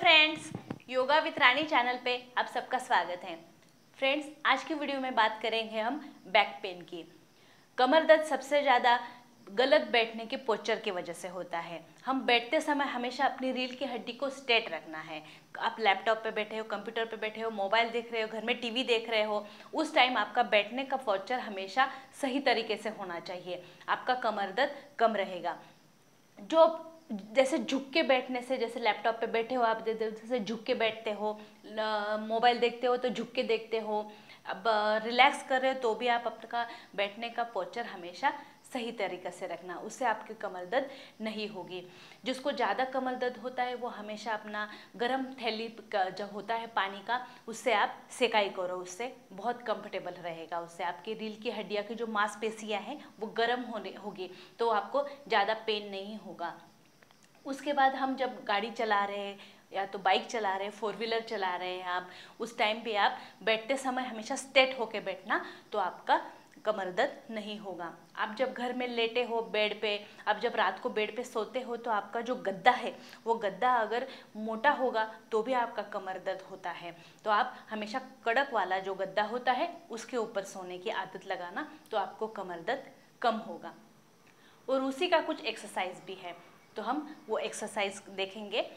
Friends, yoga with Rani channel पे आप सबका स्वागत है। फ्रेंड्स, आज की वीडियो में बात करेंगे हम बैक पेन की। कमर दर्द सबसे ज़्यादा गलत बैठने के पोस्चर की वजह से होता है। हम बैठते समय हमेशा अपनी रीढ़ की हड्डी को स्ट्रेट रखना है। आप लैपटॉप पे बैठे हो, कंप्यूटर पे बैठे हो, मोबाइल देख रहे हो, घर में टीवी देख रहे हो, उस टाइम आपका बैठने का पोस्चर हमेशा सही तरीके से होना चाहिए। आपका कमर दर्द कम रहेगा। जो जैसे झुक के बैठने से, जैसे लैपटॉप पे बैठे हो आप, जैसे झुक के बैठते हो, मोबाइल देखते हो तो झुक के देखते हो, अब रिलैक्स कर रहे हो तो भी आप आपका बैठने का पोस्चर हमेशा सही तरीके से रखना, उससे आपकी कमर दर्द नहीं होगी। जिसको ज़्यादा कमर दर्द होता है वो हमेशा अपना गर्म थैली का जब होता है पानी का, उससे आप सेकाई करो, उससे बहुत कंफर्टेबल रहेगा। उससे आपकी रीढ़ की हड्डियाँ की जो मांसपेशियाँ हैं वो गर्म होगी, तो आपको ज़्यादा पेन नहीं होगा। उसके बाद हम जब गाड़ी चला रहे हैं या तो बाइक चला रहे हैं, फोर व्हीलर चला रहे हैं आप, उस टाइम पे आप बैठते समय हमेशा स्ट्रेट होके बैठना, तो आपका कमर दर्द नहीं होगा। आप जब घर में लेटे हो बेड पे, आप जब रात को बेड पे सोते हो तो आपका जो गद्दा है वो गद्दा अगर मोटा होगा तो भी आपका कमर दर्द होता है। तो आप हमेशा कड़क वाला जो गद्दा होता है उसके ऊपर सोने की आदत लगाना, तो आपको कमर दर्द कम होगा। और उसी का कुछ एक्सरसाइज भी है, तो हम वो एक्सरसाइज देखेंगे।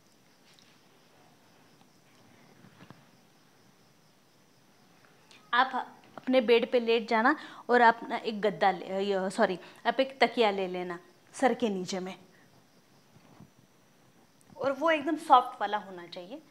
आप अपने बेड पे लेट जाना और अपना एक गद्दा आप एक तकिया ले लेना सर के नीचे में, और वो एकदम सॉफ्ट वाला होना चाहिए।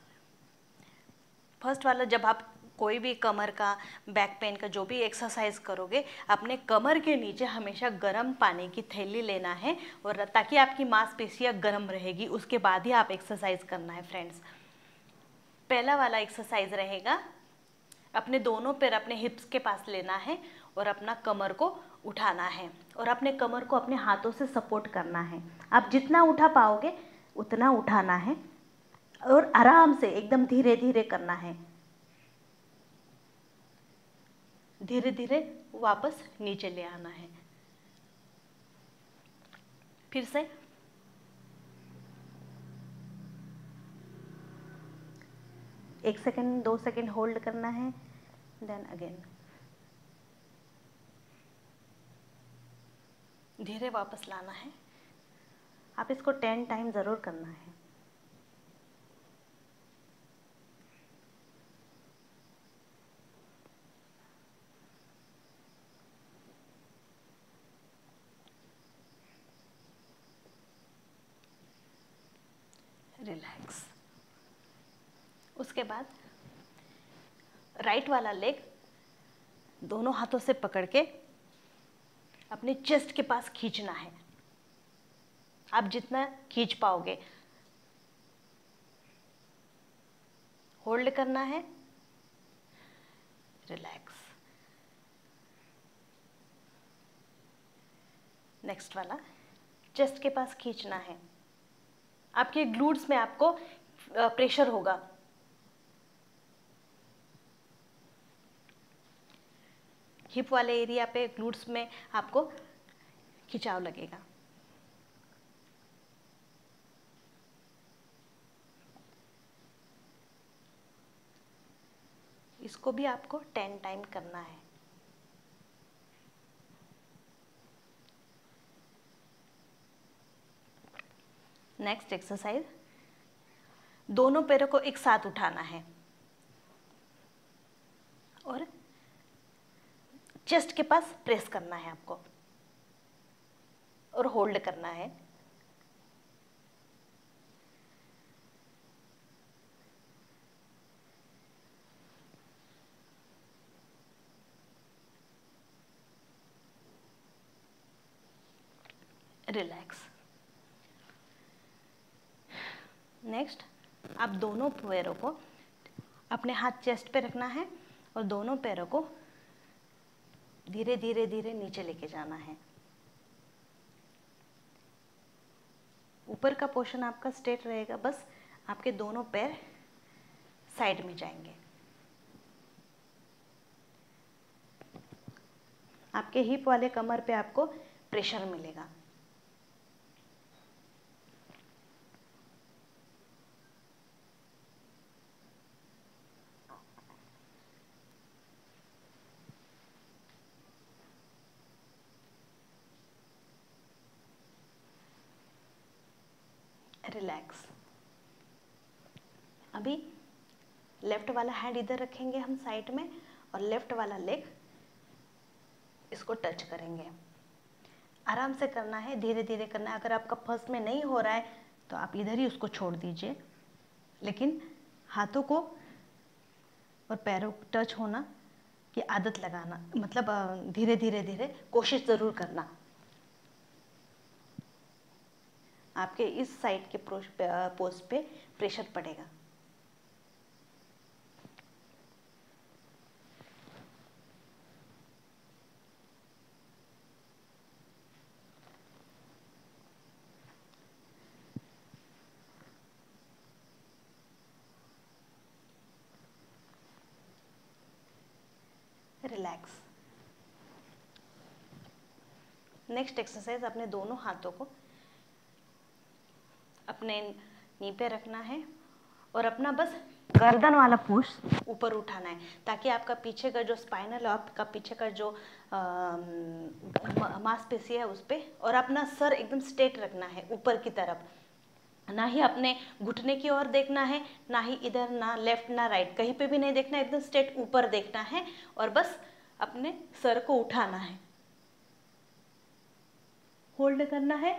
फर्स्ट वाला, जब आप कोई भी कमर का, बैक पेन का जो भी एक्सरसाइज करोगे, अपने कमर के नीचे हमेशा गर्म पानी की थैली लेना है, और ताकि आपकी मांसपेशियां गर्म रहेगी, उसके बाद ही आप एक्सरसाइज करना है। फ्रेंड्स, पहला वाला एक्सरसाइज रहेगा, अपने दोनों पैर अपने हिप्स के पास लेना है और अपना कमर को उठाना है, और अपने कमर को अपने हाथों से सपोर्ट करना है। आप जितना उठा पाओगे उतना उठाना है, और आराम से एकदम धीरे धीरे करना है। धीरे धीरे वापस नीचे ले आना है। फिर से एक सेकंड, 2 सेकंड होल्ड करना है, देन अगेन धीरे वापस लाना है। आप इसको 10 टाइम ज़रूर करना है। रिलैक्स। उसके बाद राइट वाला लेग दोनों हाथों से पकड़ के अपने चेस्ट के पास खींचना है। आप जितना खींच पाओगे, होल्ड करना है, रिलैक्स। नेक्स्ट वाला, चेस्ट के पास खींचना है। आपके ग्लूट्स में आपको प्रेशर होगा। हिप वाले एरिया पे, ग्लूट्स में आपको खिंचाव लगेगा। इसको भी आपको 10 टाइम करना है। नेक्स्ट एक्सरसाइज, दोनों पैरों को एक साथ उठाना है और चेस्ट के पास प्रेस करना है आपको, और होल्ड करना है। रिलैक्स। नेक्स्ट, आप दोनों पैरों को अपने हाथ चेस्ट पे रखना है और दोनों पैरों को धीरे धीरे धीरे नीचे लेके जाना है। ऊपर का पोर्शन आपका स्ट्रेट रहेगा, बस आपके दोनों पैर साइड में जाएंगे। आपके हिप वाले कमर पे आपको प्रेशर मिलेगा। रिलैक्स। अभी लेफ्ट वाला हैंड इधर रखेंगे हम साइड में और लेफ्ट वाला लेग इसको टच करेंगे। आराम से करना है, धीरे धीरे करना है। अगर आपका फर्स्ट में नहीं हो रहा है तो आप इधर ही उसको छोड़ दीजिए, लेकिन हाथों को और पैरों को टच होना की आदत लगाना, मतलब धीरे धीरे धीरे कोशिश ज़रूर करना। आपके इस साइड के पोस्ट पे प्रेशर पड़ेगा। रिलैक्स। नेक्स्ट एक्सरसाइज, अपने दोनों हाथों को अपने नी पे रखना है और अपना बस गर्दन वाला पुश ऊपर उठाना है, ताकि आपका पीछे का जो स्पाइनल, आपका पीछे का जो मांसपेशी है उस पे, और अपना सर एकदम स्ट्रेट रखना है ऊपर की तरफ। ना ही अपने घुटने की ओर देखना है, ना ही इधर, ना लेफ्ट ना राइट, कहीं पे भी नहीं देखना है, एकदम स्ट्रेट ऊपर देखना है और बस अपने सर को उठाना है, होल्ड करना है,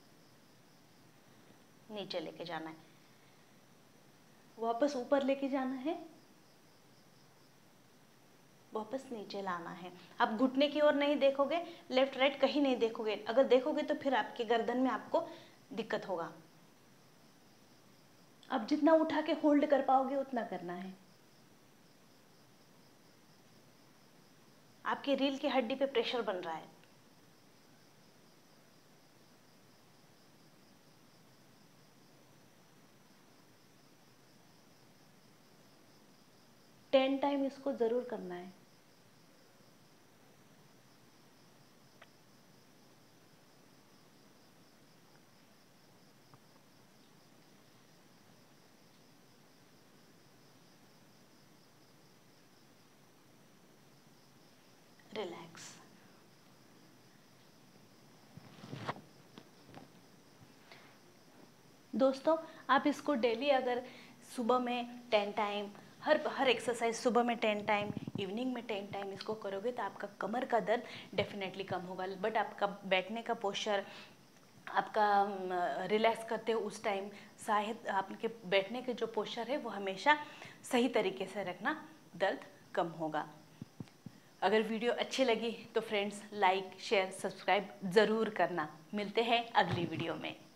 नीचे लेके जाना है, वापस ऊपर लेके जाना है, वापस नीचे लाना है। आप घुटने की ओर नहीं देखोगे, लेफ्ट राइट कहीं नहीं देखोगे। अगर देखोगे तो फिर आपके गर्दन में आपको दिक्कत होगा। अब जितना उठा के होल्ड कर पाओगे उतना करना है। आपकी रीढ़ की हड्डी पे प्रेशर बन रहा है। टेन टाइम इसको जरूर करना है। रिलैक्स। दोस्तों, आप इसको डेली अगर सुबह में 10 टाइम, हर एक्सरसाइज सुबह में 10 टाइम, इवनिंग में 10 टाइम इसको करोगे तो आपका कमर का दर्द डेफिनेटली कम होगा। बट आपका बैठने का पोस्चर, आपका रिलैक्स करते हो उस टाइम शायद आपके बैठने के जो पोस्चर है वो हमेशा सही तरीके से रखना, दर्द कम होगा। अगर वीडियो अच्छी लगी तो फ्रेंड्स लाइक शेयर सब्सक्राइब ज़रूर करना। मिलते हैं अगली वीडियो में।